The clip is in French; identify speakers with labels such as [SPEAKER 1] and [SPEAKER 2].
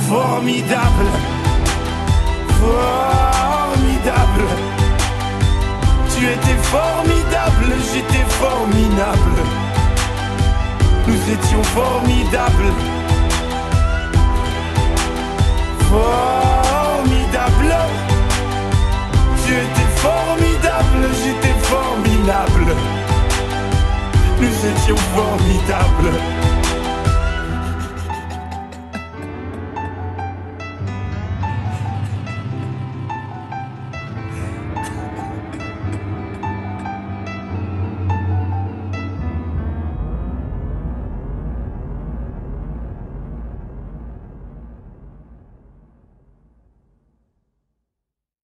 [SPEAKER 1] Formidable, formidable. Tu étais formidable, j'étais formidable. Nous étions formidables. Formidable. Tu étais formidable, j'étais formidable. Nous étions formidables.